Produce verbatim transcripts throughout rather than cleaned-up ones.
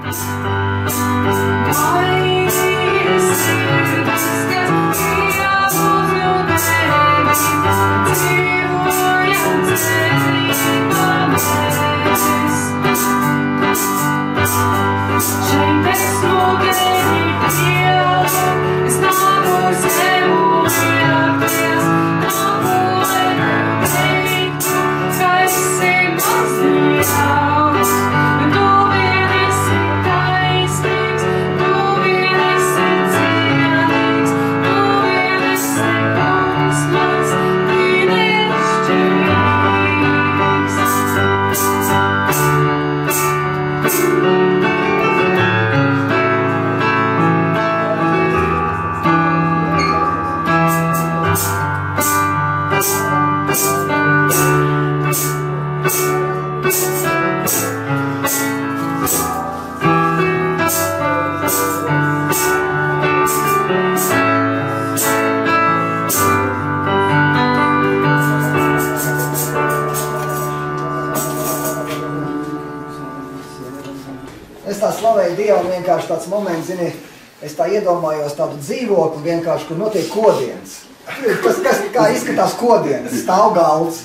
Vienkārši tāds moments, zini, es tā iedomājos tādu dzīvokli vienkārši, kur notiek kodienas. Kas, kas, kā izskatās kodienas? Stāv galds,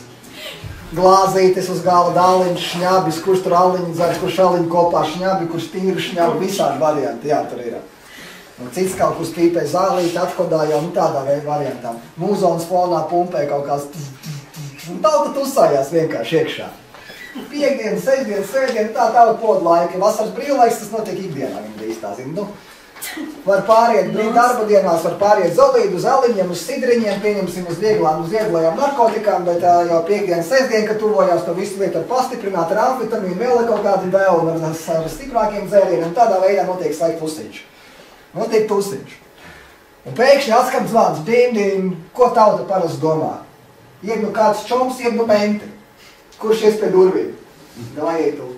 glāzītes uz galda, dāliņš, šņabis, kurš tur aliņu dzer, kurš aliņu kopā šņabi, kurš tīru šņabi, visādi varianti, jā, tur ir. Un cits kaut kur spīpē zālīti, atkodā jau, nu tādā veidā variantām. Mūzonas fonā pumpē kaut kāds, un tauta tusājās vienkārši iekšā. Piekdiena, sestdiena, svētdiena, tā tāda poda laika. Vasaras brīvlaiks, tas notiek ikdienā, viņa drīz tā zina. Nu, var pāriet brīv darba dienās, var pāriet zolīdu, uz aliņiem, uz sidriņiem, pieņemsim uz vieglām, uz vieglajām narkotikām, bet tā jau piekdiena, sestdiena, kad tuvojās to visu lietu ar pastiprināt, ar amfetamīnu, vēl kaut kādu vēl un ar, ar stiprākiem dzērieniem, tādā veidā notiek slēgt tusiņš. Notiek tusiņš. Un pēkšņi atskan zvans, dim, dim, ko tauta parasti domā? Iet nu kāds čoms, iet nu menti. Kurš ies pie durvīm? Davai ej tu.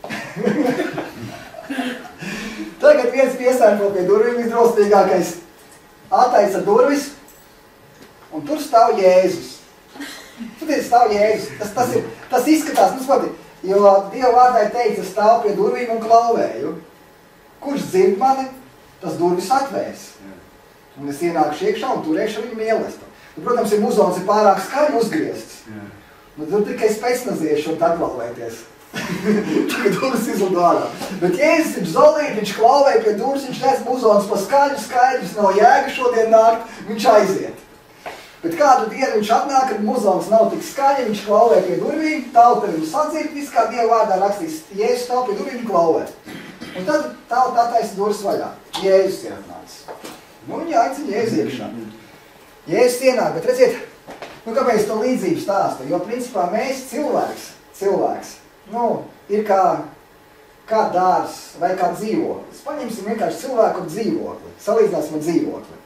Tagad viens piesārņo pie durvīm, visdrausmīgākais attaisa durvis, un tur stāv Jēzus. Tur stāv Jēzus. Tas, tas, ir, tas izskatās, nu skoti, jo Dieva vārdā ir teicis, stāv pie durvīm un klauvēju. Kurš dzird mani, tas durvis atvērs. Un es ienākšu iekšā un turēšu viņu mīlestību. Protams, ir muzons ir pārāk skaļi uzgriezts. Nu, tur tikai es pēcnaziešu un atklāvēties. Tagad durvis izlido ārā. Bet Jēzus ir zolīt, viņš klauvēja pie durvis, viņš redz muzons pa skaļu, skaidrs, nav jēga šodien nākt, viņš aiziet. Bet kādu dienu viņš atnāk, kad muzons nav tik skaļi, viņš klauvē pie durvīm, tauta viņu sadzird, viss kā Dieva vārdā rakstīs, Jēzus stāv pie durvīm klauvē. Un tad tauta attaisa durvis vaļā. Jēzus ir atnācis. Nu, viņa aicina Jēzus iekšā. Jēzus ienāk, bet redziet, nu, kāpēc to līdzību stāstu? Jo, principā, mēs cilvēks, cilvēks, nu, ir kā, kā dārs vai kā dzīvoklis. Paņemsim vienkārši cilvēku un dzīvokli. Salīdzināsim ar dzīvokli.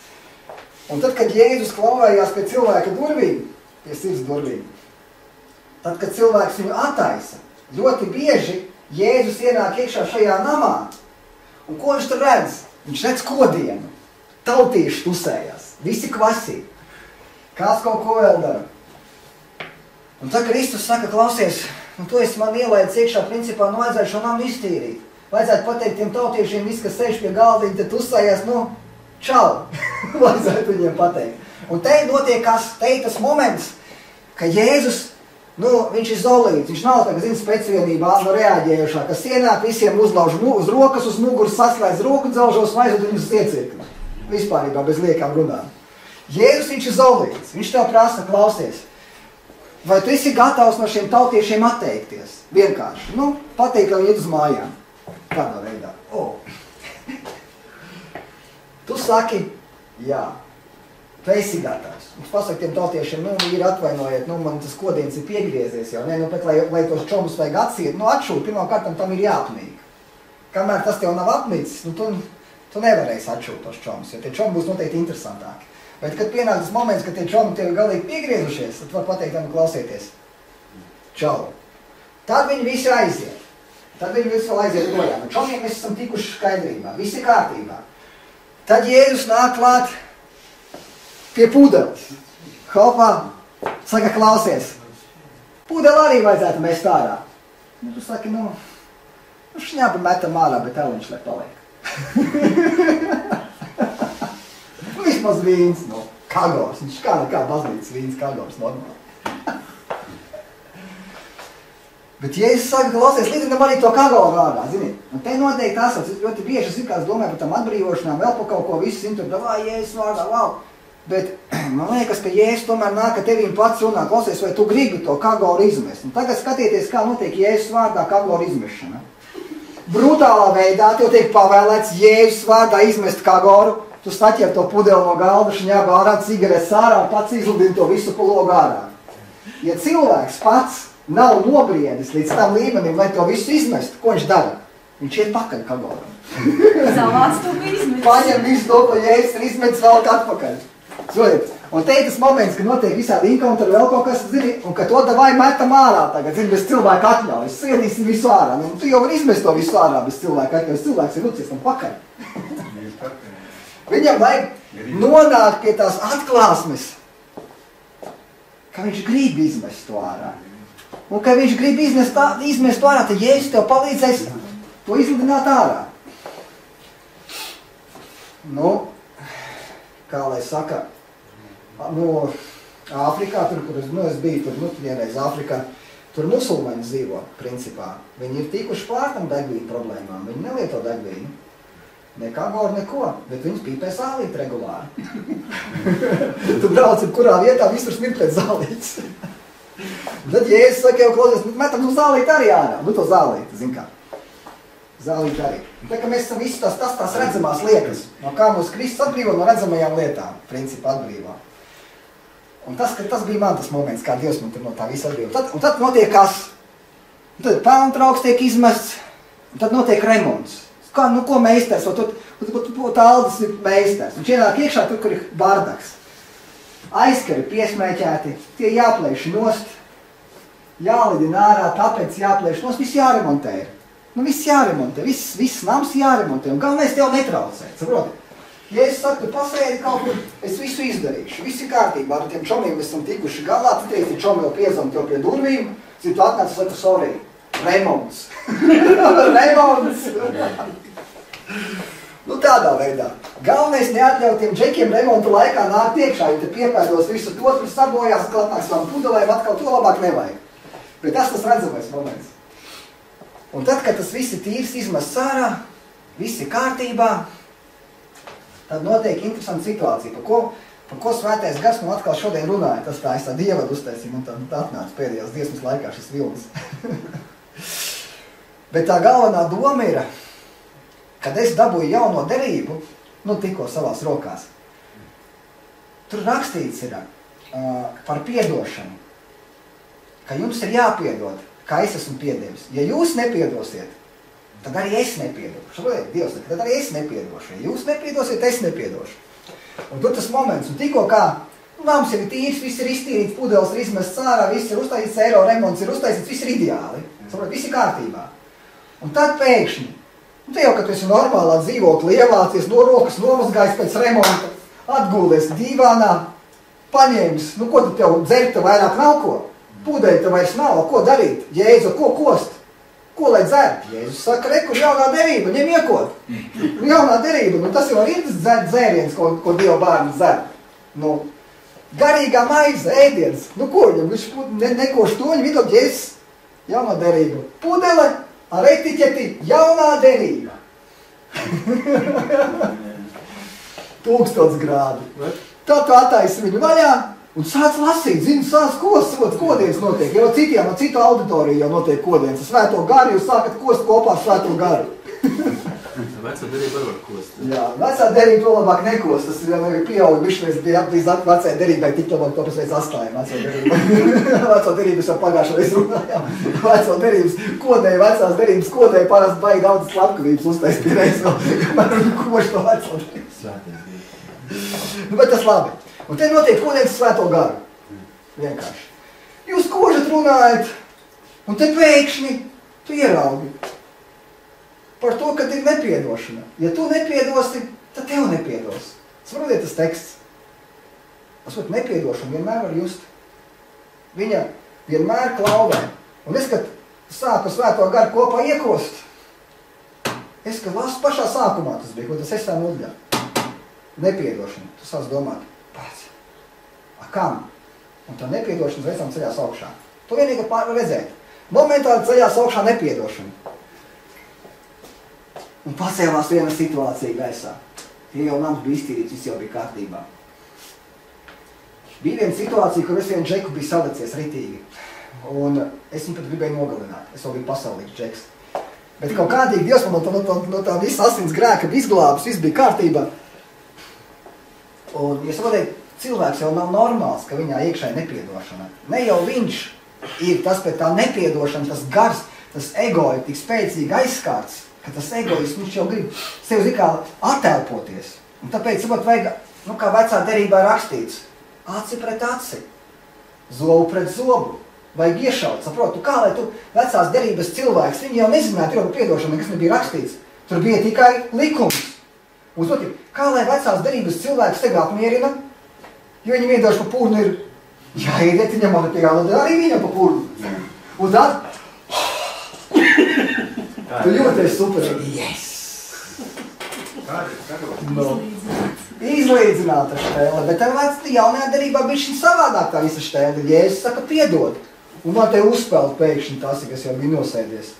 Un tad, kad Jēzus klauvējās pie cilvēka durvīm, pie sirds durvīm, tad, kad cilvēks viņu attaisa, ļoti bieži Jēzus ienāk iekšā šajā namā. Un ko viņš tur redz? Viņš redz kodienu. Tautīši tusējās. Visi kvasī. Kāds kaut ko vēl dara. Un tad Kristus saka, klausies, nu tu esi man ielaidis iekšā, principā, nu vajadzētu šo namu iztīrīt. Vajadzētu pateikt tiem tautiešiem, visi, kas sēž pie galdiņa, te tusējās, nu, čau. Vajadzētu viņiem pateikt. Un te notiek kas, te ir tas moments, ka Jēzus, nu, viņš ir zolīts, viņš nav tagad, zin, specienībā, nu, reaģējušā, kas ienāk, visiem uzlauž uz rokas, uz muguras, saslēdz roku dzelžos un aizved viņus uz iecirkni. Vispārībā bez liekām runām. Jēzus viņš ir zolīts, viņš tev prasa, klausies, vai tu esi gatavs no šiem tautiešiem atteikties? Vienkārši, nu, pateikt, ka viņi iet uz mājām. Kādā veidā? O. Tu saki, jā, tu esi gatavs. Un tu pasaki tiem tautiešiem, nu, ir atvainojiet, nu, man tas kodienis ir piegriezies jau, ne, nu, bet, lai, lai tos čomus vajag atsiet, nu, atšūt, pirmā kārtam tam ir jāapmīg. Kamēr tas tev nav apmīcis, nu, tu, tu nevarēsi atšūt tos čomus, jo tie čomi būs noteikti interesantāki. Bet, kad pienāk tas moments, kad tie čomi tevi galīgi piegriezušies, tad var pateikt, nu, klausieties. Čau. Tad viņi visi aiziet. Tad viņi visi vēl aiziet projām. Un čomiem mēs esam tikuši skaidrībā. Visi kārtībā. Tad Jēzus nāk klāt pie pudeles. Hopā. Saka, klausies. Pudeli arī vajadzētu mest ārā. Nu, tu saki, nu, Nu, šņāba metam ārā, bet eliņš lai paliek. Vismaz vīns, no kagors. Viņš kā nekā baznīcas vīns kagors normāli. Bet, ja es saku, klausies, līdzinām arī to kagoru ārā, zini, un te noteikti asats, ļoti bieži, es kā es domāju par tam atbrīvošanām, vēl par kaut ko visu simtu, davā, Jēzus vārdā, wow. Bet, man liekas, ka Jēzus tomēr nāk, ka tevīm pats runā, klausies, vai tu gribi to kagoru izmest. Un tagad skatieties, kā notiek Jēzus vārdā kagoru izmešana. Brutālā veidā tev tiek pavēlēts Jēzus vārdā izmest kagoru, tu saķer to pudeli no galda, šņāba ārā, cigaretes ārā, pats izludini to visu pulogu ārā. Ja cilvēks pats nav nobriedis līdz tam līmenim, lai to visu izmestu, ko viņš dara? Viņš iet pakaļ kagoram. Savāc to izmetu. Paņem visu to, ko Jēzus ir izmetis vēl atpakaļ. Zodiet. Un te ir tas moments, ka notiek visādi inkauteri vēl kaut kas, zini, un ka to davai metam ārā tagad, zini, bez cilvēka atļaujas. Sviedīsim visu ārā. Nu, tu jau vari izmest to visu ārā bez cilvēka atļaujas. Cilvēks ir rucies tam pakaļ. Viņam vajag nonākt pie tās atklāsmes, ka viņš grib izmest to ārā. Un, ka viņš grib izmest, tā, izmest ārā, tad Jēzus tev palīdzēs to izlidināt ārā. Nu, kā lai saka, no Āfrikā, tur, kur es, nu, es biju, tur, nu, vienreiz Āfrikā, tur musulmaņi dzīvo, principā. Viņi ir tikuši pār tam degvīnu problēmām, viņi nelieto degvīnu. Ne kagoru, neko, bet viņas pīpē zālīt regulāri. Tu brauc, kurā vietā visur smirt pēc zālītes. Tad Jēzus saka, jau klausies, metam nu zālīt arī ārā. Nu to zālīt, zin kā. Zālīt arī. Tā kā mēs esam visu tās, tās, tās redzamās lietas, no kā mūs Kristus atbrīvo no redzamajām lietām, principā atbrīvā. Un tas, ka tas bija man tas moments, kā Dievs man tur no tā visu atbrīvo. Tad, un tad notiek kas? Un tad pelntrauks tiek izmests, un tad notiek remonts. Kā, nu ko meisters, o tur, tur Aldis ir meisters. Viņš ienāk iekšā tur, kur ir bardaks. Aizskari piesmēķēti, tie jāplēš nost, jālidina ārā, tāpēc jāplēš nost, viss jāremontē. Nu viss jāremontē, viss, viss nams jāremontē, un galvenais tev netraucēt, saproti? Ja es saku, tu pasēdi kaut kur, es visu izdarīšu, viss ir kārtībā, ar tiem čomiem mēs esam tikuši galā, citreiz tie čomi jau piezvan tev pie durvīm, cik tu atnāc, saku, sorry, remonts. Remonts. Nu tādā veidā. Galvenais neatļaut tiem džekiem remontu laikā nākt iekšā, ja te piepēdos visu to, tur sabojās, atkal atnāk savām pudelēm, atkal to labāk nevajag. Bet tas tas redzamais moments. Un tad, kad tas viss ir tīrs, izmests ārā, viss ir kārtībā, tad notiek interesanta situācija, par ko, par ko svētais gars nu atkal šodien runāja. Tas tā, es tā dievadu uztaisīju, un tā, tā atnāca pēdējās dziesmas laikā šis vilnis. Bet tā galvenā doma ir, kad es dabūju jauno derību, nu tikko savās rokās, tur rakstīts ir uh, par piedošanu, ka jums ir jāpiedod, kā es esmu piedevis. Ja jūs nepiedosiet, tad arī es nepiedošu. Šodien Dievs saka, tad arī es nepiedošu. Ja jūs nepiedosiet, es nepiedošu. Un tur tas moments, un tikko kā, nu, nams ir tīrs, viss ir iztīrīts, pudeles ir izmests ārā, viss ir uztaisīts, eiro remonts ir uztaisīts, viss ir ideāli. Saprot, viss ir kārtībā. Un tad pēkšņi, nu, te jau, kad tu esi normālā dzīvokli ievācies, no rokas nomazgājis pēc remonta, atgūlies dīvānā, paņēmis, nu, ko tu tev dzert, tev vairāk nav ko? Pudeļi tev vairs nav, ko darīt? Jēzu, ko kost? Ko lai dzert? Jēzus saka, re, kur jaunā derība, ņem iekot. Jaunā derība, nu, tas jau ir dzert dzēriens, ko, ko Dieva bērni dzer. Nu, garīgā maize, ēdiens, nu, ko viņam, viņš ne, nekoš to, viņam vidot Jēzus, jaunā derība. Pudele ar etiķeti, jaunā derība. Tūkstots grādi. Tā tu attaisi viņu vaļā, un sāc lasīt, zini, sāc kost, kodienas notiek. Jau citiem, no citu auditoriju jau notiek kodienas. Svēto garu jūs sākat kost kopā ar svēto garu. Vecā derība var kost. Jā, vecā derība to labāk nekost. Tas ir pieauga bišķies, bija līdz vecai derībai, tik labāk to pēc atstājām vecā derība. Vecā derības jau pagājušā reiz runājām. Vecā derības kodēja, vecās derības kodēja parasti baigi daudz slepkavības uztais pie reiz vēl, kamēr viņi koš to vecā derības. Nu, bet tas labi. Un te notiek kodienas svēto garu. Vienkārši. Jūs kožat runājat, un te pēkšņi tu ieraugi par to, kad ir nepiedošana. Ja tu nepiedosi, tad tev nepiedos. Saprotiet tas teksts. Pasot, nepiedošana vienmēr var just. Viņa vienmēr klauvē. Un es, kad sāku svēto garu kopā iekost, Es, ka lasu pašā sākumā tas bija, ko tas es tā nudļā. Nepiedošana. Tu sāc domāt, pēc. A kam? Un tā nepiedošana reizām ceļās augšā. Tu vienīgi var redzēt. Momentāli ceļās augšā nepiedošana. Un pacēlās viena situācija gaisā. Ja jau nams bija iztīrīts, viss jau bija kārtībā. Bija viena situācija, kur es vienu džeku biju salicies ritīgi. Un es viņu pat gribēju nogalināt. Es vēl biju pasaulīgs džeks. Bet kaut kādīgi Dievs man no, no, no tā visa asins grēka bija izglābis, viss bija kārtībā. Un, ja saprotiet, cilvēks jau nav normāls, ka viņā iekšēji nepiedošana. Ne jau viņš ir tas pēc tā nepiedošana, tas gars, tas ego ir tik spēcīgi aizskārts, ka tas egoisms viņš jau grib sev zikā attēlpoties. Un tāpēc, saprot, vajag, nu kā vecā derībā rakstīts, aci pret aci, zobu pret zobu. Vajag iešaut, saprotu, kā lai tu vecās derības cilvēks, viņi jau nezināja, tur jau piedošana, nekas nebija rakstīts. Tur bija tikai likums. Uzdoti, kā lai vecās derības cilvēks tevi apmierina, jo viņam iedoši pa pūrnu ir, jāiediet viņam materiāli, un arī viņam pa pūrnu. Un tad, tu jūties super, yes! No. Izlīdzināta štēle, bet tā vecā jaunajā derībā bija šī savādāk tā visa štēle. Jēzus saka, piedod. Un man te uzspēlt pēkšņi tas, kas jau bija nosēdies.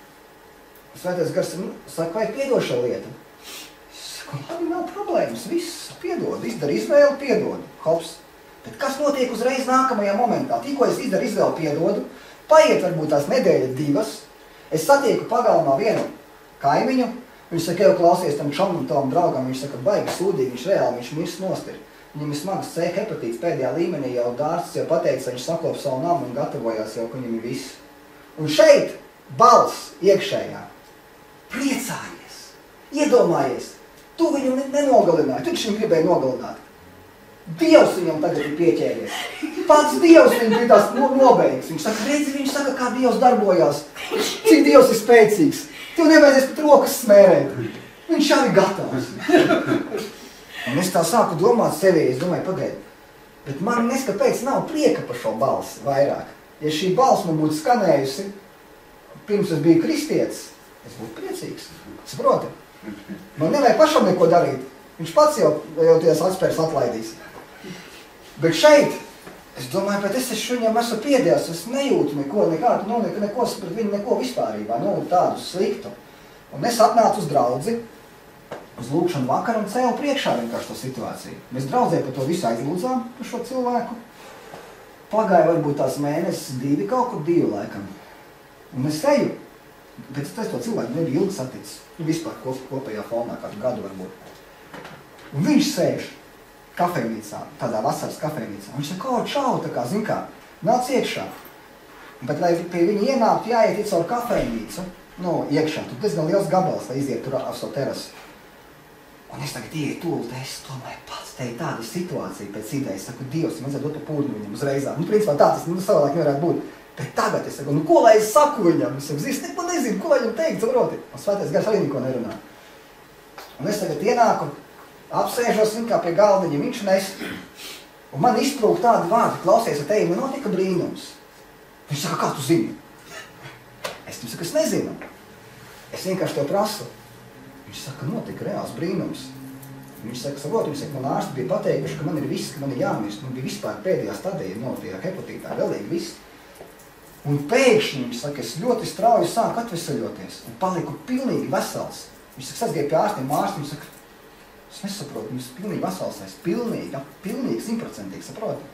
Svētais gars saka, vai piedoša lieta? Es saku, labi, nav problēmas, viss piedod, izdara izvēli, piedod, hops. Bet kas notiek uzreiz nākamajā momentā? Tikko es izdaru izvēli, piedodu, paiet varbūt tās nedēļa divas, es satieku pagalmā vienu kaimiņu, viņš saka, jau klausies tam čomam, tavam draugam, viņš saka, baigi sūdīgi, viņš reāli, viņš mirs nost ir. Viņam ir smagas C hepatīts pēdējā līmenī, jau dārsts jau pateica, viņš saklop savu namu un gatavojās jau, ka viņam ir viss. Un šeit balss iekšējā. Priecājies, iedomājies, tu viņu nenogalināji, tu viņu gribēji nogalināt. Dievs viņam tagad ir pieķēries. Pats Dievs viņam bija tās nobeigts. Viņš saka, redzi, viņš saka, kā Dievs darbojās. Cik Dievs ir spēcīgs. Tev nevajadzēs pat rokas smērēt. Viņš jau ir gatavs. Un es tā sāku domāt sevī, es domāju, pagaidi. Bet man neskapēc nav prieka par šo balsi vairāk. Ja šī balss man būtu skanējusi, pirms es biju kristietis, es būtu priecīgs. Saproti? Man nevajag pašam neko darīt. Viņš pats jau, jau ties atspērs atlaidīs. Bet šeit, es domāju, bet es viņam esmu piedējis, es nejūtu neko, nekādu, nu, neko, neko, pret viņu neko vispārībā, nu, tādu sliktu. Un es atnācu uz draudzi, uz lūkšanu vakaru un cēlu priekšā vienkārši to situāciju. Mēs draudzē par to visu aizlūdzām, par šo cilvēku. Pagāja varbūt tās mēnesis, divi, kaut kur divi laikam. Un es eju, bet es to cilvēku nebija ilgi saticis. Vispār kop, kopējā fonā, kādu gadu varbūt. Un viņš sēž kafejnīcā, tādā vasaras kafejnīcā. Un viņš saka, o, čau, tā kā, zin kā, nāc iekšā. Bet, lai pie viņa ienāktu, jāiet caur kafejnīcu, nu, iekšā. Tur diezgan liels gabals, lai iziet tur ar savu terasi. Un es tagad ieju tūlīt, es domāju, pats te ir tāda situācija pēc idejas. Saku, Dievs, man dot pa pūrnu viņam uzreizā. Nu, principā tā tas nu, savādāk nevarētu būt. Bet tagad es saku, nu, ko lai es saku viņam? Es saku, es neko nezinu, ko lai viņam teikt, saproti. Un svētais gars arī neko nerunā. Un es tagad ienāku, apsēžos viņu kā pie galdiņa, viņš nes. Un man izprūk tādi vārdi, klausies, ar tevi, man notika brīnums. Viņš saka, kā tu zini? Es viņam saku, es nezinu. Es vienkārši tev prasu. Viņš saka, notika reāls brīnums. Viņš saka, saprot, viņš saka, man ārsti bija pateikuši, ka man ir viss, ka man ir jāmirst. Man bija vispār pēdējā stadija, no tie hepatītā, galīgi viss. Un pēkšņi, viņš saka, es ļoti strauji sāku atvesaļoties un paliku pilnīgi vesels. Viņš saka, sasgāja pie ārstiem, ārsti, viņš saka, es nesaprotu, viņš pilnīgi vesels, es pilnīgi, ja, pilnīgi, simtprocentīgi, saproti.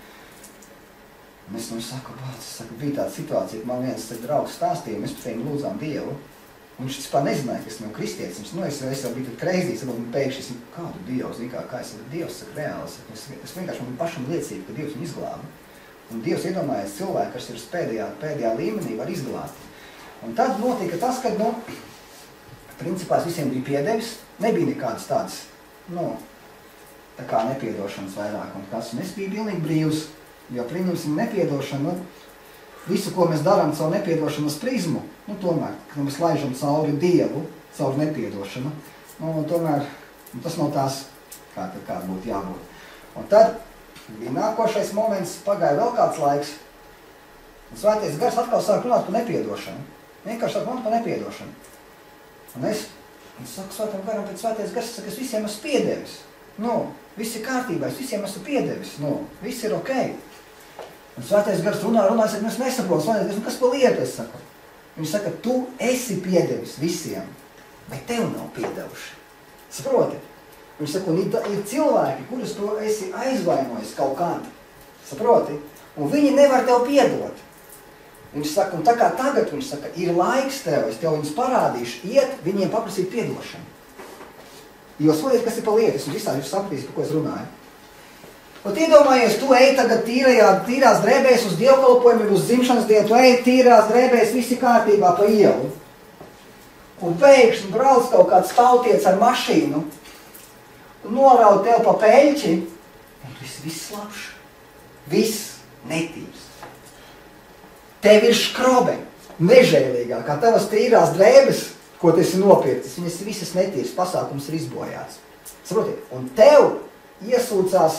Un es viņam saku, bāc, es saku, bija tāda situācija, ka man viens draugs stāstīja, mēs par tiem lūdzām Dievu. Un viņš vispār nezināja, ka es esmu kristietis. Viņš, nu, es, es jau biju tad kreizīs, un pēkšņi es, kādu Dievs, kā, kā es, Dievs saka reāli. Es, es vienkārši man pašam liecību, ka Dievs viņu izglāba. Un Dievs iedomājies cilvēku, kas ir pēdējā, pēdējā līmenī, var izglābt. Un tad notika tas, ka, nu, principā visiem bija piedevis, nebija nekādas tādas, nu, tā kā nepiedošanas vairāk un kas. Un es biju pilnīgi brīvs, jo pieņemsim nepiedošanu, nu, visu, ko mēs darām caur nepiedošanas prizmu, nu, tomēr, kad mēs laižam cauri Dievu, caur nepiedošanu, nu, tomēr, nu, tas nav tās, kā tad kā būtu jābūt. Un tad bija nākošais moments, pagāja vēl kāds laiks, un svētais gars atkal sāk runāt par nepiedošanu. Vienkārši sāk runāt par nepiedošanu. Un es Un saka, svētam garam pēc svētais gars, saka, es visiem esmu piedevis. Nu, viss ir kārtībā, es visiem esmu piedevis. Nu, viss ir ok. Un svētais gars runā, runā, saka, es nesaprotu, svētais gars, nu kas pa lietu, es saku. Viņš saka, tu esi piedevis visiem, bet tev nav piedevuši. Saproti? Viņš saka, un ir, ir cilvēki, kurus tu esi aizvainojis kaut kādu. Saproti? Un viņi nevar tev piedot. Viņš saka, un tā kā tagad, viņš saka, ir laiks tev, es tev viņus parādīšu, iet, viņiem paprasīt piedošanu. Jo soliet, kas ir pa lietas, un visādi jūs sapratīs, par ko es runāju. Un iedomājies, tu ej tagad tīrajā, tīrās drēbēs uz dievkalpojumiem, uz dzimšanas dienu, tu ej tīrās drēbēs, visi kārtībā pa ielu. Un pēkšņi brauc kaut kāds tautiets ar mašīnu, un noraud tev pa peļķi, un tu esi viss labš. Viss netīrs. Tev ir škrobe, nežēlīgā, kā tavas tīrās drēbes, ko tu esi nopirktis, viņas visas netīrs, pasākums ir izbojāts. Saprotiet? Un tev iesūcās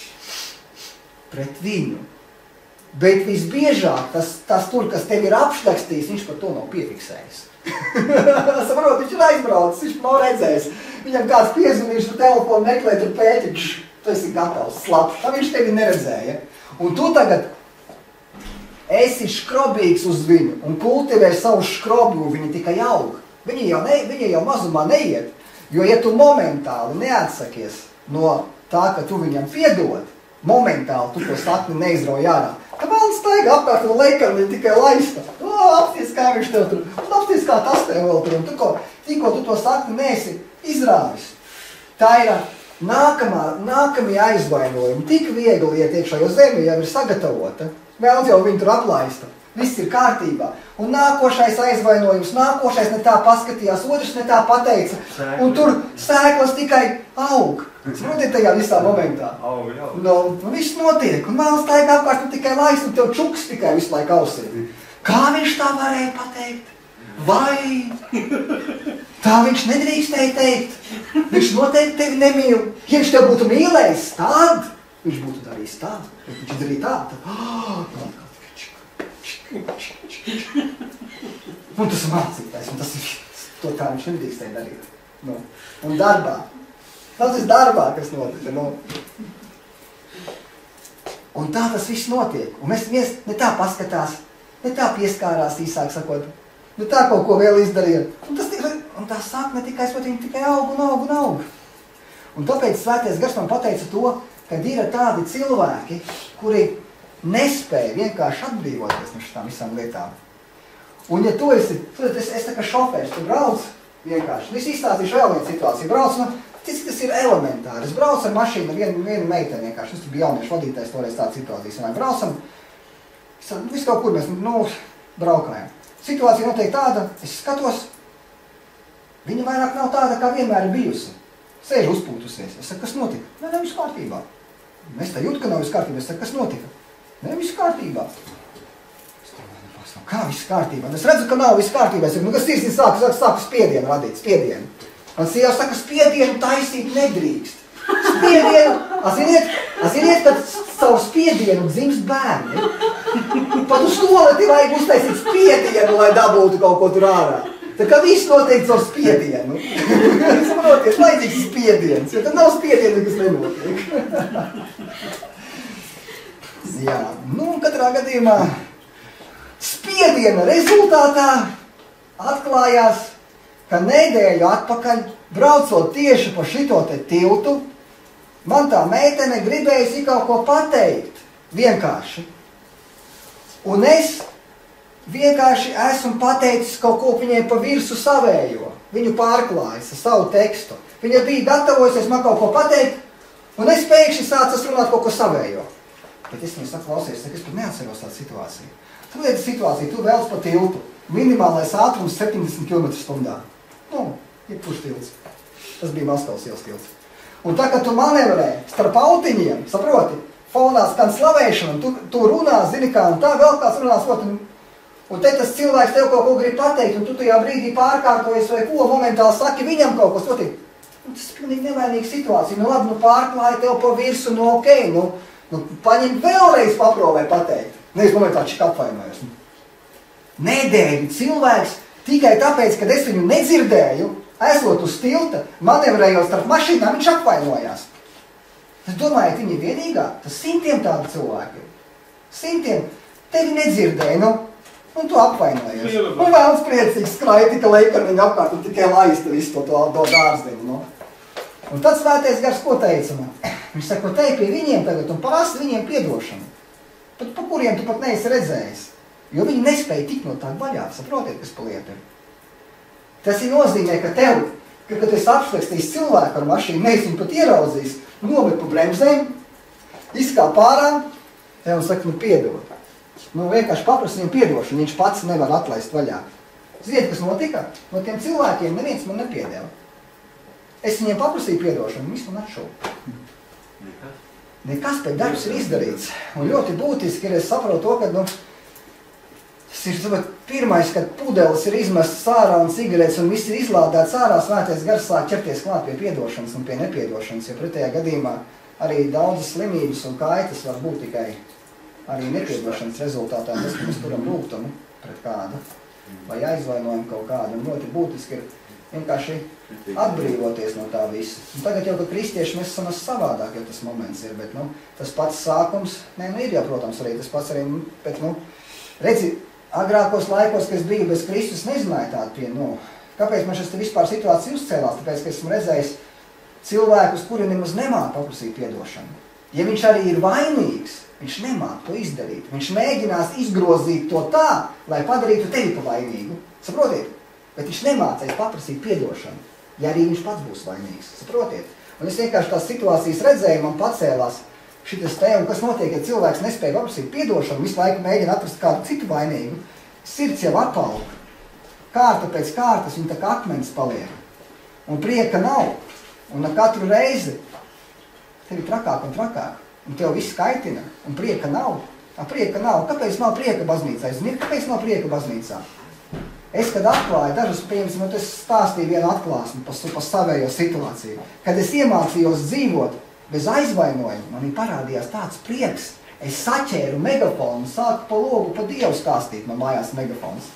pret viņu. Bet visbiežāk tas, tas tur, kas tev ir apšļakstījis, viņš par to nav piefiksējis. Saprot, viņš ir aizbraucis, viņš nav redzējis. Viņam kāds piezvanījuši par telefonu, meklē tur pēķi, tu esi gatavs, slapš. Tā viņš tevi neredzēja. Un tu tagad esi škrobīgs uz viņu un kultivē savu škrobju, viņi tikai aug. Viņi jau, ne, viņi jau mazumā neiet. Jo, ja tu momentāli neatsakies no tā, ka tu viņam piedod, momentāli tu to sakni neizrauj ārā. Ka vēl staigā apkārt un leikam viņa tikai laista. O, apsties, kā viņš tev tur. Un apsties, kā tas tev vēl tur. Un tu, ko, tikko tu to sakni neesi izrāvis. Tā ir nākamā, nākamie aizvainojumi. Tik viegli iet iekšā, jo zeme jau ir sagatavota. Vēl jau viņi tur aplaista. Viss ir kārtībā. Un nākošais aizvainojums, nākošais ne tā paskatījās, otrs ne tā pateica. Un tur sēklas tikai aug. Saprotiet tajā visā momentā. Aug, jau. No, un viss notiek. Un vēl staigā apkārt un tikai laist, un tev čuks tikai visu laiku ausī. Kā viņš tā varēja pateikt? Vai tā viņš nedrīkstēja teikt? Viņš noteikti tevi nemīl. Ja viņš tev būtu mīlējis, tad viņš būtu darījis tā. Viņš darīja tā. Tad, oh, un tas ir mācītājs, un tas ir, to tā viņš nedrīkstēja darīt. Nu, un darbā. Tas ir darbā, kas notiek. Nu. Un tā tas viss notiek. Un mēs viens ne tā paskatās, ne tā pieskārās īsāk sakot, ne tā kaut ko vēl izdarīja. Un, tas, un tā sākne tikai, viņi tikai aug un aug un aug. Un tāpēc Svētais Gars man pateica to, ka ir tādi cilvēki, kuri nespēja vienkārši atbrīvoties no šitām visām lietām. Un ja tu esi, tu, es, es tā kā šofērs, tu brauc vienkārši. Es izstāstīšu vēl vienu situāciju. Brauc, nu, tas, tas ir elementāri. Es braucu ar mašīnu ar vienu, vienu meiteni vienkārši. Es tur bija jauniešu vadītājs, toreiz tāda situācija. Braucam, visu kaut kur mēs, nu, braukājam. Situācija notiek tāda, es skatos, viņa vairāk nav tāda, kā vienmēr ir bijusi. Sēž uzpūtusies. Es saku, kas notika? Nē, ne, viss kārtībā. Es tā jūtu, ka nav viss kārtībā. Es saku, kas notika? Nē, viss kārtībā. Es domāju, kā viss kārtībā? Es redzu, ka nav viss kārtībā. Es saku, nu, kas sirsnīgi sāku, sāku, sāku spiedienu radīt, spiedienu. Un sieva saka, spiedienu taisīt nedrīkst. Spiedienu, aziniet, aziniet, kad savu spiedienu dzimst bērni. Pat uz toleti vajag uztaisīt spiedienu, lai dabūtu kaut ko tur ārā. Tā kā viss notiek caur spiedienu. Saprotiet, vajadzīgs spiediens, jo tad nav spiedienu, kas nenotiek. Jā, nu, katrā gadījumā spiediena rezultātā atklājās, ka nedēļu atpakaļ, braucot tieši pa šito te tiltu, man tā meitene gribējusi kaut ko pateikt, vienkārši. Un es vienkārši esmu pateicis kaut ko viņai pa virsu savējo. Viņu pārklājis ar savu tekstu. Viņa bija gatavojusies man kaut ko pateikt, un es pēkšņi sācas runāt kaut ko savējo. Bet es viņai saku, klausies, es pat neatceros tādu situāciju. Tu lieti situāciju, tu vēlas pa tiltu. Minimālais ātrums septiņdesmit kilometru stundā. Nu, jebkurš tilts. Tas bija Maskavas ielas tilts. Un tā, kad tu manevrē starp autiņiem, saproti, fonā skan slavēšana, tu, tu runā, zini kā, un tā vēl kāds runās, un, un te tas cilvēks tev kaut ko grib pateikt, un tu tajā brīdī pārkārtojies vai ko, momentāli saki viņam kaut ko, saproti. Un tas ir pilnīgi nevainīga situācija. Nu labi, nu pārklāja tev pa virsu, nu ok, nu, nu paņem vēlreiz paprovē pateikt. Nevis momentā čik apvainojos. Nedēļu cilvēks tikai tāpēc, kad es viņu nedzirdēju, esot uz tilta, manevrējot starp mašīnām, viņš apvainojās. Es domāju, ka viņi ir vienīgā, tas simtiem tādu cilvēku. Simtiem tevi nedzirdēja, nu, un tu apvainojies. Un vēlams priecīgs skrāja tika leik ar viņu apkārt un tikai laista visu to, to, to dārziņu, nu. Un tad svētais gars ko teica man? Viņš saka, te pie viņiem tagad un prasa viņiem piedošanu. Pat pa kuriem tu pat neesi redzējis. Jo viņi nespēja tikt no tā vaļā, saprotiet, kas pa lietu ir. Tas ir nozīmē, ka tev, ka, kad es apslēkstīs cilvēku ar mašīnu, nevis viņu pat ieraudzīs, nomet pa bremzēm, izkāp ārā, ja un saka, nu piedod. Nu vienkārši paprasa viņam piedošanu, viņš pats nevar atlaist vaļā. Ziniet, kas notika? No tiem cilvēkiem neviens man nepiedeva. Es viņiem paprasīju piedošanu, viss man atšauba. Nekas, bet darbs ir izdarīts. Un ļoti būtiski ir, es saprotu to, ka, nu, tas ir, sabat, pirmais, kad pudeles ir izmestas ārā un cigaretes un viss ir izlādēts ārā, svētais gars sāk ķerties klāt pie piedošanas un pie nepiedošanas, jo pretējā gadījumā arī daudzas slimības un kaitas var būt tikai arī nepiedošanas rezultātā, tas, ka mēs turam lūgtumu pret kādu vai aizvainojumu kaut kādu. Un ļoti būtiski ir vienkārši atbrīvoties no tā visa. Un tagad jau, ka kristieši mēs esam savādāk, jo tas moments ir, bet, nu, tas pats sākums, nē, nu, ir jau, protams, arī tas pats arī, bet, nu, redzi, agrākos laikos, kad es biju bez Kristus, nezināju tādu pie, nu, kāpēc man šis te vispār situācija uzcēlās, tāpēc, ka esmu redzējis cilvēkus, kuri nemaz nemāk paprasīt piedošanu. Ja viņš arī ir vainīgs, viņš nemāk to izdarīt. Viņš mēģinās izgrozīt to tā, lai padarītu tevi pa vainīgu. Saprotiet? Bet viņš nemācēs paprasīt piedošanu, ja arī viņš pats būs vainīgs. Saprotiet? Un es vienkārši tās situācijas redzēju, man pacēlās šitas te, un kas notiek, ja cilvēks nespēja paprasīt piedošanu, visu laiku mēģina atrast kādu citu vainīgu, sirds jau apaug. Kārta pēc kārtas, viņa tā kā akmens paliek. Un prieka nav. Un katru reizi tev ir trakāk un trakāk. Un tev viss kaitina. Un prieka nav. A, prieka nav. Kāpēc nav prieka baznīcā? Ziniet, kāpēc nav prieka baznīcā? Es, kad atklāju, dažas, piemēram, es stāstīju vienu atklāsmi pa, pa savējo situāciju. Kad es iemācījos dzīvot bez aizvainojuma, man parādījās tāds prieks. Es saķēru megafonu un sāku pa logu pa Dievu stāstīt, man mājās megafons.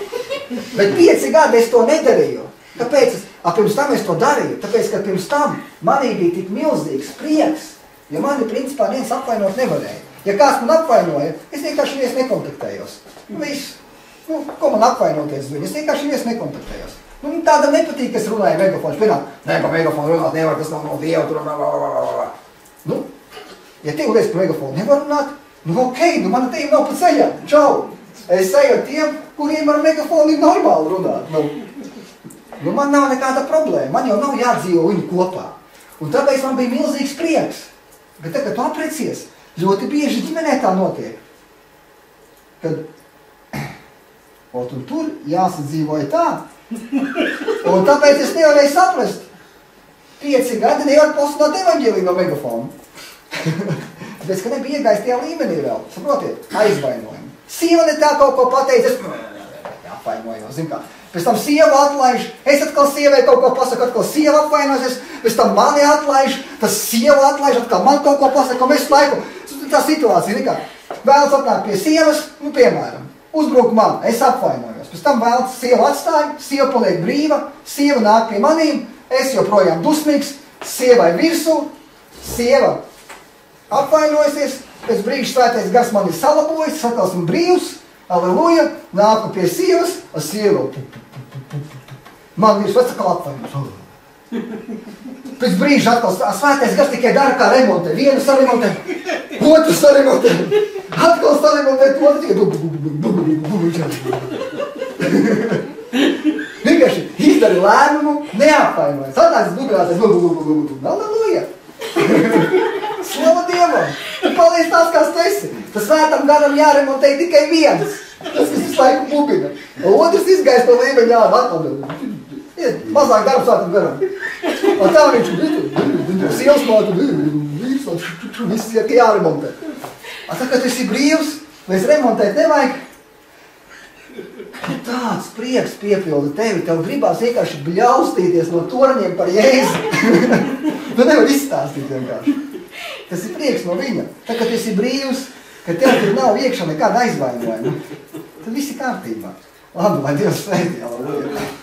Bet pieci gadi es to nedarīju. Kāpēc? Es, a, pirms tam es to darīju. Tāpēc, ka pirms tam manī bija tik milzīgs prieks, jo mani principā viens apvainot nevarēja. Ja kāds man apvainoja, es vienkārši viens nekontaktējos. Viss. Nu, ko man apvainoties uz viņu? Es vienkārši viens nekontaktējos. Nu, tādam nepatīk, ka es runāju megafonu. Pirmā, nē, pa megafonu runāt nevar, tas nav no Dieva, tur, blablabla. Nu, ja tev reiz pa megafonu nevar runāt, nu, okei, nu, mana teima nav pa ceļā. Čau! Es eju ar tiem, kuriem ar megafonu ir normāli runāt. Nu, nu, man nav nekāda problēma. Man jau nav jādzīvo viņu kopā. Un tāpēc man bija milzīgs prieks. Bet tā, kad tu aprecies, ļoti bieži ģimenē tā notiek. Kad ot, un tur jāsadzīvoja tā. Un tāpēc es nevarēju saprast. Pieci gadi nevar postināt evaņģēliju no megafonu. Tāpēc, ka nebija iegājis tajā līmenī vēl. Saprotiet? Aizvainojumi. Sieva ne tā kaut ko pateica, es apvainojos, zin kā. Pēc tam sieva atlaiž, es atkal sievai kaut ko pasaku, atkal sieva apvainosies, pēc tam mani atlaiž, tas sieva atlaiž, atkal man kaut ko pasaku, un visu laiku. Tā situācija, nekā. Vēlas atnāk pie sievas, nu, piemēram. Uzbruk man, es apvainojos. Pēc tam vēlas sieva atstāja, sieva paliek brīva, sieva nāk pie manīm, es joprojām dusmīgs, sievai virsū, sieva apvainojasies, pēc brīža svētais gars man ir salabojis, atkal esmu brīvs, aleluja, nāku pie sievas, a sieva, man virs vec atkal apvainojos. Pēc brīža atkal svētais gars tikai dara kā remontē, vienu saremontē, otru saremontē, atkal saremontē, otru tikai vienkārši izdari lēmumu, neapvainojas. Sanāks dubināties, aleluja. Slava Dievam. Tu paliec tās, kāds tu esi. Tas svētam garam jāremontē tikai viens. Tas, kas visu laiku bubina. Otrs izgais to līmeņu ādu atpildīt. Mazāk darbs svētam garam. Un tā viņš sievas mātu, viss ir jāremontē. A tā, kad tu esi brīvs, mēs remontēt nevajag. Tāds prieks piepilda tevi, tev gribās vienkārši bļaustīties no torņiem par Jēzu. Tu nevar izstāstīt vienkārši. Tas ir prieks no viņa. Tā, kad tu esi brīvs, ka tev tur nav iekšā nekāda aizvainojuma, tad viss ir kārtībā. Labi, lai Dievs svētī, aleluja.